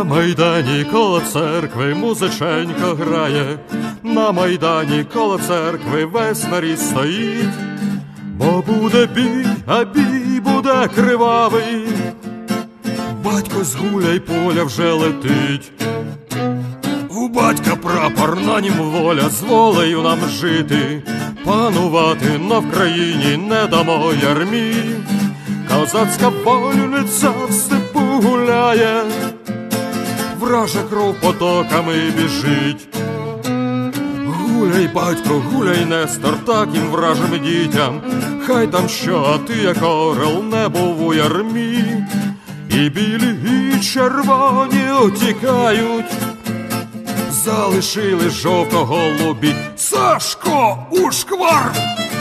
На майдані коло церкви музиченько грає, на майдані коло церкви весь нарід стоїть, бо буде бій, а бій буде кривавий, батько з гуляй поля вже летить. У батька прапор, на нім воля, з волею нам жити, панувати на Вкраїні не дамо ярмі. Козацька вольниця в степу гуляє, вража кров потоками біжить. Гуляй, батько, гуляй, Нестор, таким вражим дітям, хай там що, а ти, як орел, не був у ярмі. І білі, і червоні утікають, залишили жовто-голубі. Сашко, ушквар!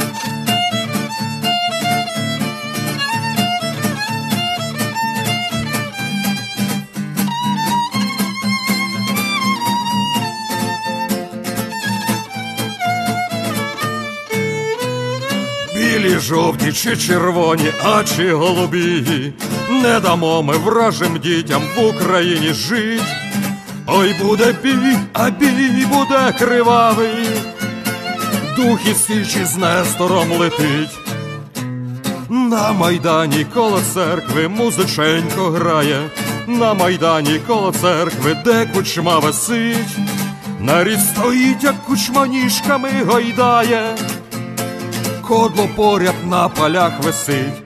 Білі, жовті чи червоні, а чи голубі, не дамо ми вражим дітям в Україні жить. Ой, буде бій, а бій буде кривавий, дух із січі з Нестором летить. На майдані коло церкви музиченько грає, на майдані коло церкви, де кучма висить. Нарід стоїть, як кучма ніжками гойдає, кодло поряд на полях висить.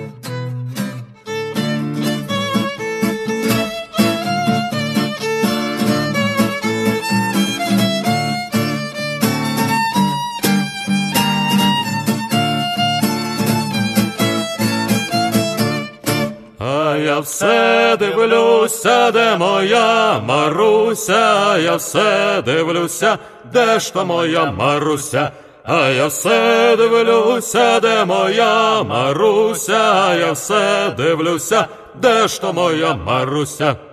А я все дивлюся, де моя Маруся, я все дивлюся, де ж то моя Маруся. А я все дивлюся, де моя Маруся, я все дивлюся, де ж то моя Маруся.